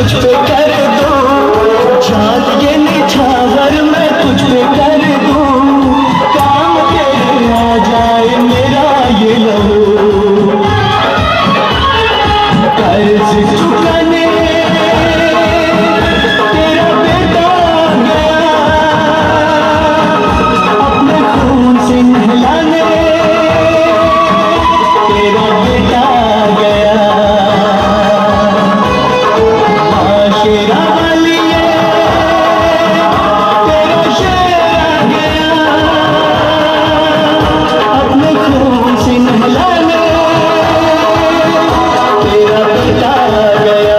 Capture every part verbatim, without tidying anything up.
तुझ पे कर दूं, चांद ये निछावर मैं तुझ पे कर दूं, काम तेरे आ जाए मेरा ये लहू, कर्ज चुकाने तेरा बेटा गया, अपने खून से नहलाने तेरा बेटा गया, शेरा वाली तेरा शेरा गया, अपने खून से नहलाने तेरा बेटा गया।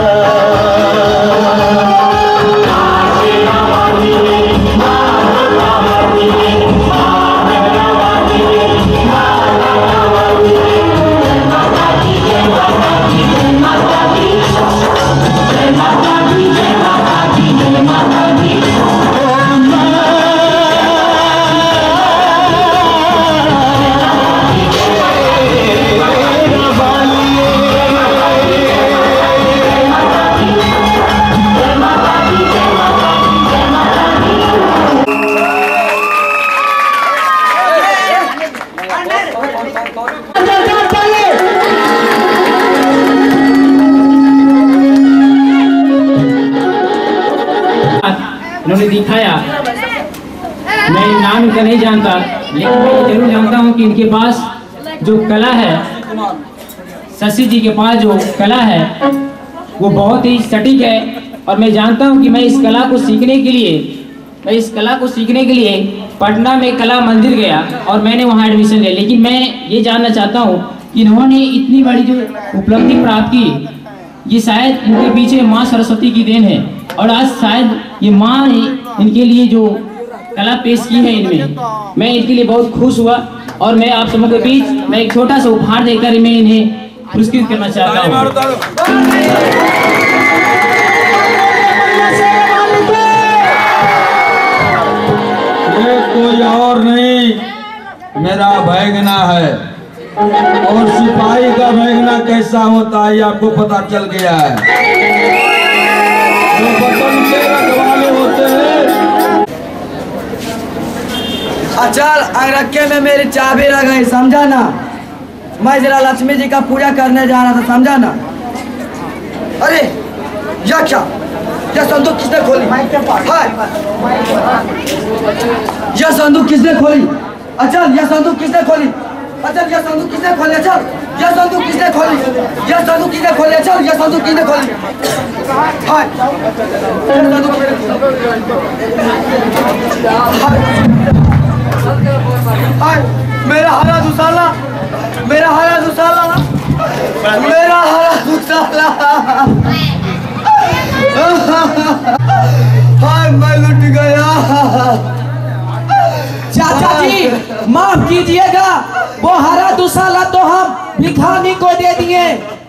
उन्होंने दिखाया, मैं नाम इनका नहीं जानता, लेकिन मैं जरूर जानता हूँ कि इनके पास जो कला है, शशि जी के पास जो कला है वो बहुत ही सटीक है। और मैं जानता हूँ कि मैं इस कला को सीखने के लिए मैं इस कला को सीखने के लिए पटना में कला मंदिर गया और मैंने वहाँ एडमिशन लिया। लेकिन मैं ये जानना चाहता हूँ कि इन्होंने इतनी बड़ी जो उपलब्धि प्राप्त की, ये शायद इनके पीछे माँ सरस्वती की देन है। और आज शायद ये माँ ने इनके लिए जो कला पेश की है इनमें, मैं इनके लिए बहुत खुश हुआ। और मैं आप सबों के बीच मैं एक छोटा सा उपहार देकर मैं इन्हें पुरस्कृत करना चाहता हूँ। ये कोई और नहीं, मेरा भैगना है। और सिपाही का भैगना कैसा होता है आपको पता चल गया है। जो वतन के रखवाले होते हैं। अचल रखे में मेरी चाबी रह गई, समझा ना। मैं जरा लक्ष्मी जी का पूजा करने जा रहा था, समझा ना। अरे यह क्या, यह संदूक किसने खोली? यह संदूक किसने खोली? अचल यह संदूक किसने खोली? अचल यह संदूक किसने खोली? अचल यह संदूक किसने खोली? यह संदूक किसने खोली? अचल यह संदूक किसने खोली? हाय हाय मेरा हरा दुसाला, मेरा हरा दुसाला, मेरा हरा दुसाला। हाय मैं लुट गया। चाचा जी माफ कीजिएगा, वो हरा दुसाला तो हम भिखारी को दे दिए।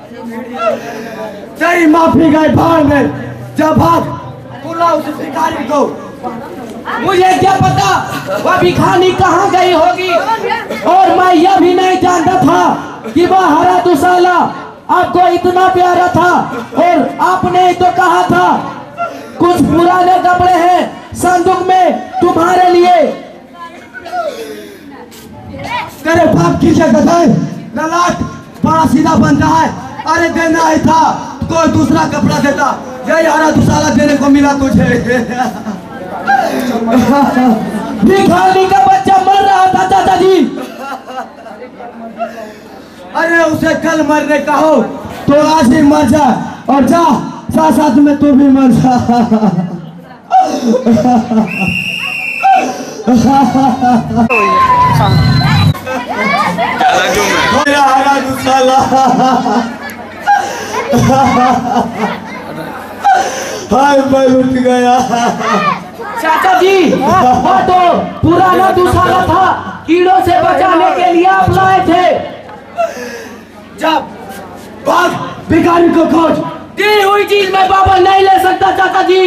तेरी माफी गए भाड़ में, जब भाग बुला उस भिखारी को। मुझे क्या पता वह भिखारी कहाँ गई होगी, और मैं यह भी नहीं जानता था कि वह हरा दुसाला आपको इतना प्यारा था। और आपने तो कहा था कुछ पुराने कपड़े हैं संदूक में तुम्हारे लिए। तेरे बाप की जगह है नलाट, बड़ा सीधा बनता है। अरे देना ही था कोई दूसरा कपड़ा देता, यही हरा दुसाला देने को मिला तुझे। भिखारी का बच्चा मर रहा था चाचा जी। अरे उसे कल मरने का हो तो आज ही मर जा, और जा साथ साथ में तू भी मर जा। मेरा हरा दुसाला, हाय मैं लुट गया। चाचा जी वो तो पुराना दुसाला था, कीड़ों से बचाने के लिए आप लाए थे। जब भाग भिखारी को खोज। दी हुई चीज मैं वापस नहीं ले सकता चाचा जी।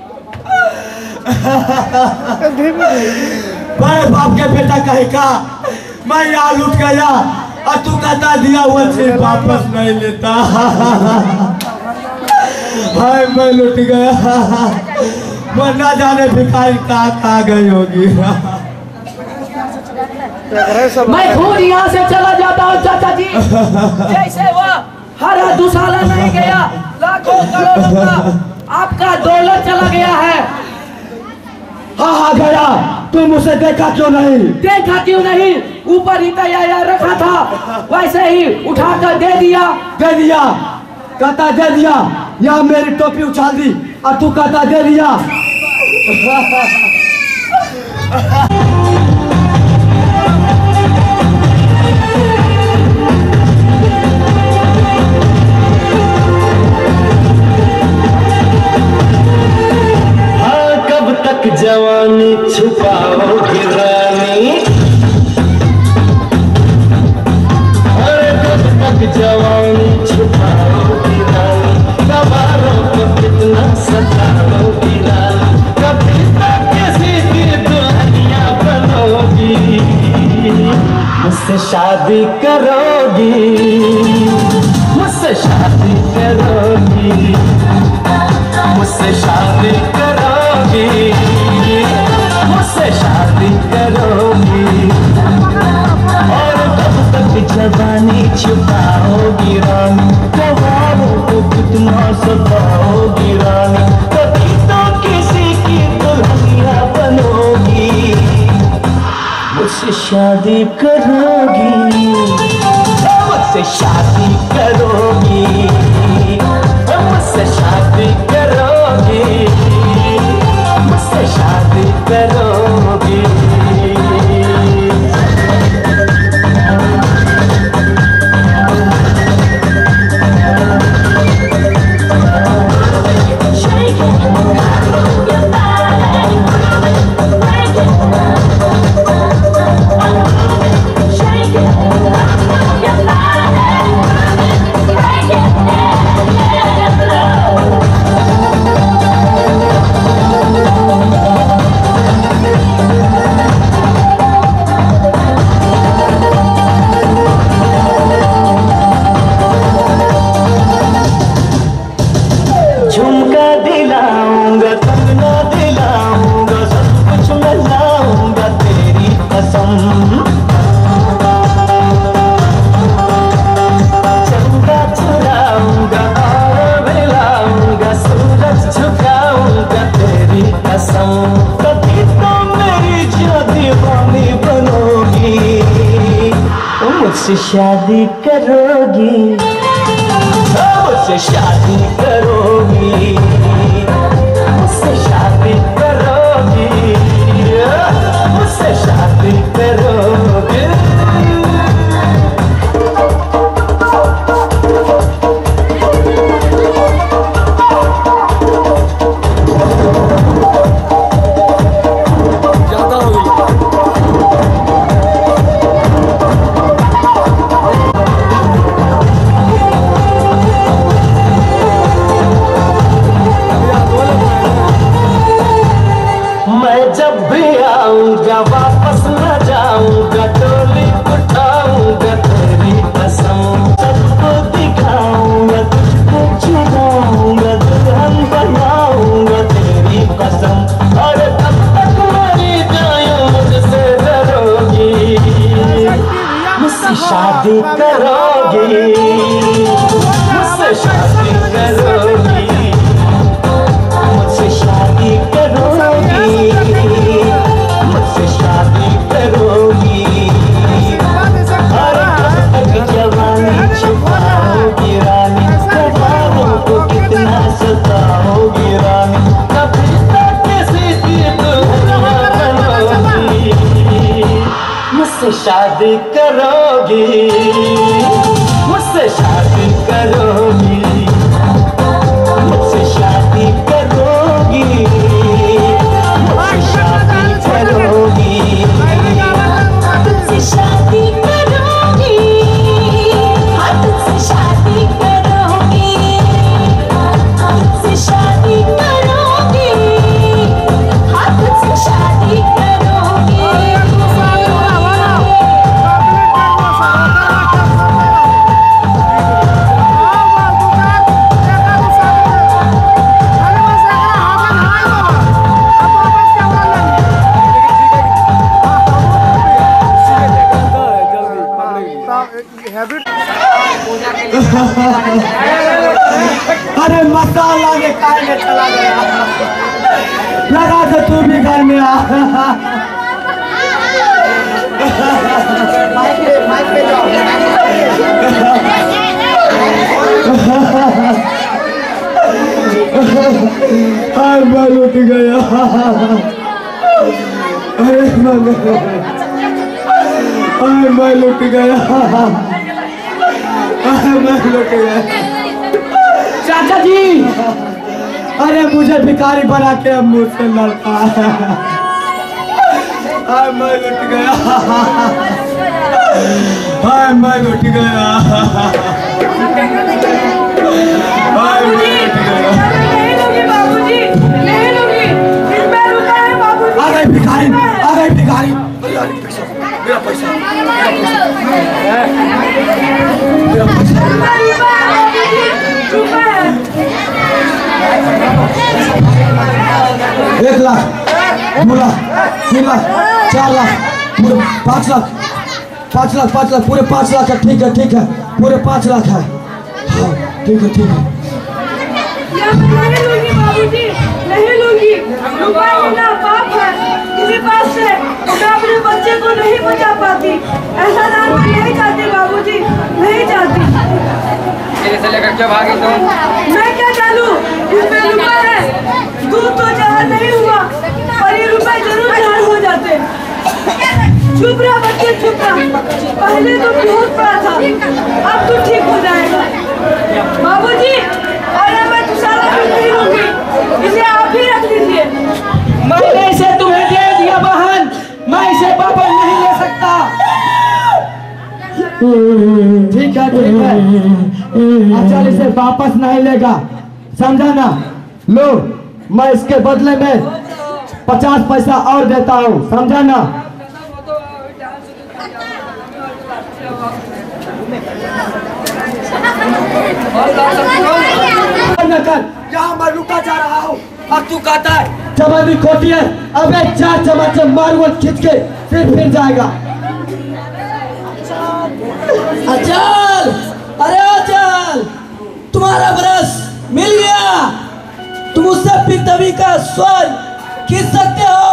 बड़े बाप के बेटा कहेगा मैं यहाँ लुट गया और तू कहता दिया हुआ चीज वापस नहीं लेता। हाय मैं लुट गया। मैं ना जाने भिखारी कहाँ कहाँ गई होगी। मैं खुद यहाँ से चला जाता हूँ चाचा जी, जैसे वो हरा दुसाला नहीं गया, लाखों करोड़ों का आपका दौलत चला गया है। हाँ हाँ गया। तुम उसे देखा क्यों नहीं? देखा क्यों नहीं? ऊपर ही तैयार रखा था, वैसे ही उठाकर दे दिया। दे दिया? कहता दे दिया, या मेरी टोपी उछाल दी और तू कहता दे दिया। जवानी छुपाओगी रानी, अरे कब तक जवानी छुपाओगी रानी, सवारों को कितना सताओगी रानी, कभी तक किसी की दुल्हनिया बनोगी, मुझसे शादी करोगी, मुझसे शादी करोगी, मुझसे शादी करोगी, मुझसे शादी करोगी, और कब तक जवानी छुपाओगी रानी, सवारों को कितना सताओगी रानी, कभी तो किसी की दुल्हनिया बनोगी, मुझसे शादी करोगी, मुझसे शादी करोगी, मुझसे शादी करोगी, मुझसे शादी करोगी। झुमका दिलाऊंगा, कंगना दिलाऊंगा, सब कुछ मैं लाऊंगा तेरी कसम, चंदा चुराऊंगा और मिलाऊंगा, सूरज झुकाऊंगा तेरी कसम, कभी तो मेरी जो दीवानी बनोगी, मुझसे शादी करोगी, मुझसे शादी करोगी, मुझसे शादी करोगी, मुझसे शादी करोगी। जब भी आऊंगा वापस न जाऊंगा, डोली उठाऊंगा तेरी कसम, सबको दिखाऊंगा, तुझको चुराऊंगा, दुल्हन बनाऊंगा तेरी कसम, और तब तक मरी जाऊं मुझसे डरोगी, मुझसे शादी करोगी, मुझसे शादी करोगी, मुझसे शादी करोगी, मुझसे शादी करोगी, और कब तक जवानी छुपाओगी रानी, सवारों को कितना सताओगी रानी, कभी तक किसी की दुल्हनिया बनोगी, मुझसे शादी करोगी, मुझसे शादी करोगी, मुझसे शादी करोगी, मुझसे शादी करोगी, तुझसे शादी करोगी, हाँ तुझसे शादी करोगी, तुझसे शादी करोगी, हाँ तुझसे शादी करोगी। अरे मसाला ने खाए में चला गया, लगा तो तू भी घर में आ। अरे मैं लुट गया, अरे मैं लुट गया, अरे मैं लुट गया। चाचा जी, अरे मुझे भिखारी बना के अब मुझसे लड़ता है। अरे मैं लुट गया, अरे मैं लुट गया, अरे मैं लुट गया। आ गए भिखारी, आ गए भिखारी। मेरा पैसा, मेरा पैसा, मेरा पैसा। एक लाख, दो लाख, तीन लाख, चार लाख, पूरे पाँच लाख, पाँच लाख, पाँच लाख, पूरे पाँच लाख है। ठीक है, ठीक है, पूरे पाँच लाख है। हाँ, ठीक है, ठीक है। नहीं लूंगी बाबूजी, नहीं लूंगी। रुपया लेना पाप है। किसी पास से मैं अपने बच्चे को नहीं बचा पाती। ऐसा दान मैं नहीं चाहती बाबूजी, नहीं चाहती। से लेकर क्या भागी तुम? मैं क्या जानूं? इसमें रुपया है, दूध तो जहर नहीं हुआ, पर ये रुपये जरूर जहर हो जाते। चुप रहा बच्चे, चुप रहा। पहले तो बहुत बड़ा था, अब तो ठीक हो जाएगा। बाबूजी, और मैं तुसाला भी नहीं लूंगी, इसे आप ही रख लीजिए। मैंने इसे तुम्हें दे दिया बहन, मैं इसे वापस नहीं ले सकता। ठीक है, ठीक है। अच्छा, इसे वापस नहीं लेगा, समझा ना? लो, मैं इसके बदले में पचास पैसा और देता हूँ, समझा ना? यहाँ मैं रुका जा रहा हूँ, अब तू कहता है चमानी खोटी है। अबे चार चमाचे मार्बल खींच के फिर फिर जाएगा। अचल, अरे अचल, तुम्हारा ब्रश मिल गया। तुम उससे पृथ्वी का स्वर्ग खींच सकते हो।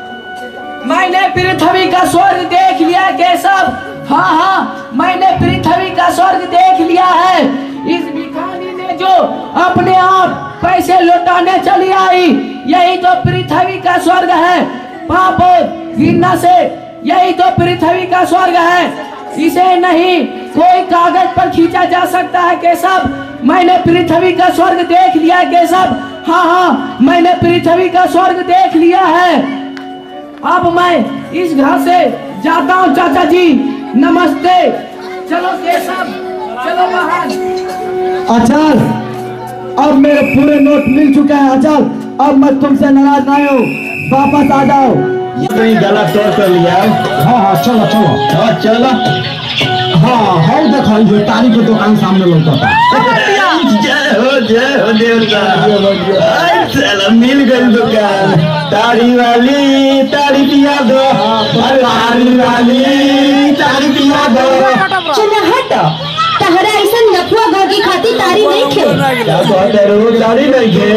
मैंने पृथ्वी का स्वर्ग देख लिया केशव। हाँ हाँ, मैंने पृथ्वी का स्वर्ग देख लिया है। इस भिखारी ने जो अपने आप पैसे लौटाने चली आई, यही तो पृथ्वी का स्वर्ग है। पाप और घृणा से यही तो पृथ्वी का स्वर्ग है। इसे नहीं कोई कागज पर खींचा जा सकता है केशव। मैंने पृथ्वी का स्वर्ग देख लिया है केशव। हाँ हाँ, मैंने पृथ्वी का स्वर्ग देख लिया है। अब मैं इस घर से जाता हूँ चाचा जी, नमस्ते। चलो केशव, चलो बाहर। अचल, अब मेरे पूरे नोट मिल चुके हैं। अचल, अब मैं तुमसे नाराज नहीं हूँ, वापस आ जाओ। कहीं गला तोड़ कर लिया। हाँ हाँ, चलो चलो। हाँ चलो। हाँ हाँ, देखो ये तारी की दुकान सामने लौटा था। जय हो जय हो देवता। आई साला मिल गई दुकान। तारी वाली तारी पिया दो, तारी वाली तारी पिया दो। चलो हटो, तहरा ऐसा नफुआ घोगी खाती तारी नहीं खे। क्या बात है, रोज तारी नहीं खे।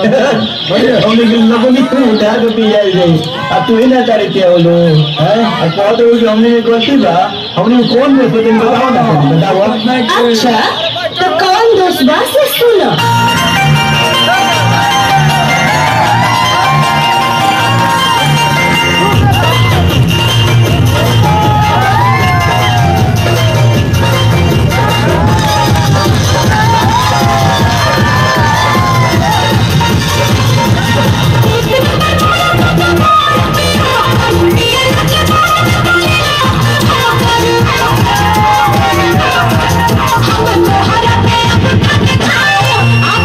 हमने किन लोगों ने क्यों उठा के पिया गई? अब तू ही ना तारी क्या बोलो है? अब बहुत रोज हमने गलती बा, हमने कौन में पता बताओ ना, बताओ। अच्छा, तो कौन दोस्त बा से सुनो। आप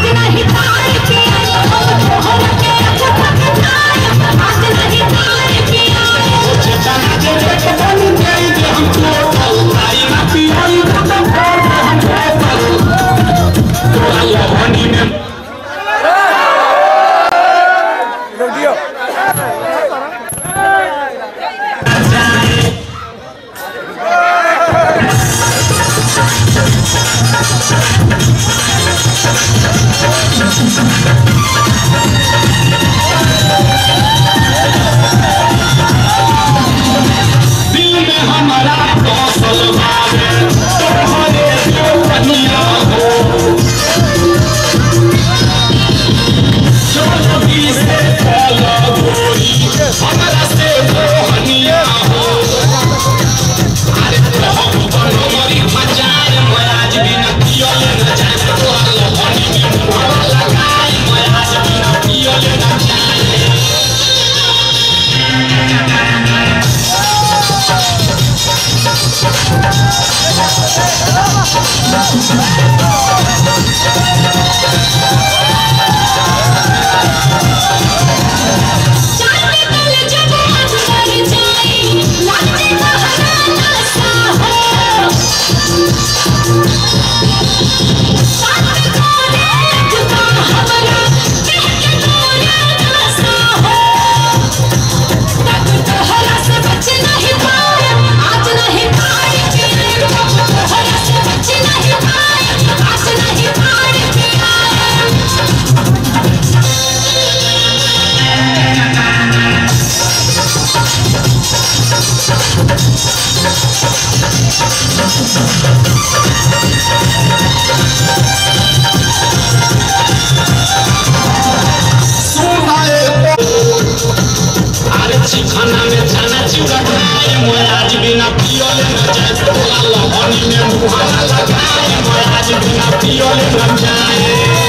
खाना में छाना चिड़ा खाए मैं आज बिना पियोले न जाए तोला लहनी में मुहाना लगाए मैं आज बिना पियोले न जाए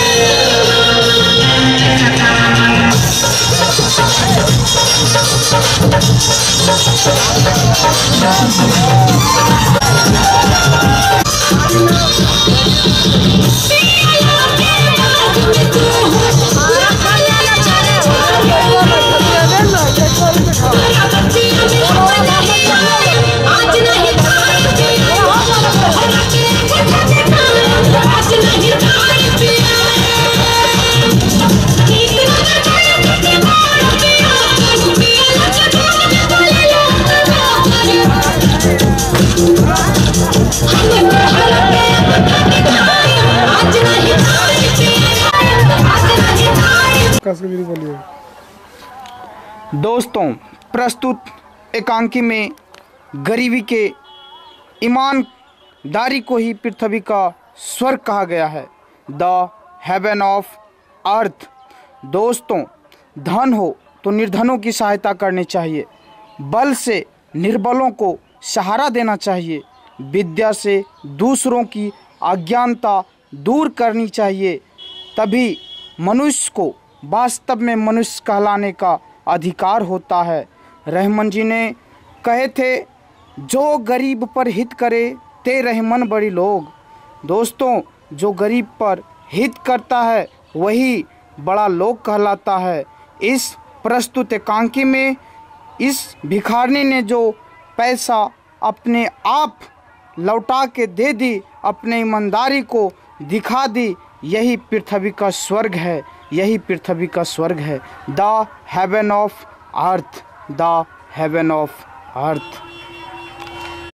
दोस्तों, प्रस्तुत एकांकी में गरीबी के ईमानदारी को ही पृथ्वी का स्वर्ग कहा गया है, द हेवन ऑफ अर्थ। दोस्तों, धन हो तो निर्धनों की सहायता करनी चाहिए, बल से निर्बलों को सहारा देना चाहिए, विद्या से दूसरों की अज्ञानता दूर करनी चाहिए, तभी मनुष्य को वास्तव में मनुष्य कहलाने का अधिकार होता है। रहमान जी ने कहे थे, जो गरीब पर हित करे ते रहमन बड़ी लोग। दोस्तों, जो गरीब पर हित करता है वही बड़ा लोग कहलाता है। इस प्रस्तुत एकांकी में इस भिखारी ने जो पैसा अपने आप लौटा के दे दी, अपने ईमानदारी को दिखा दी, यही पृथ्वी का स्वर्ग है, यही पृथ्वी का स्वर्ग है। The heaven of earth, the heaven of earth.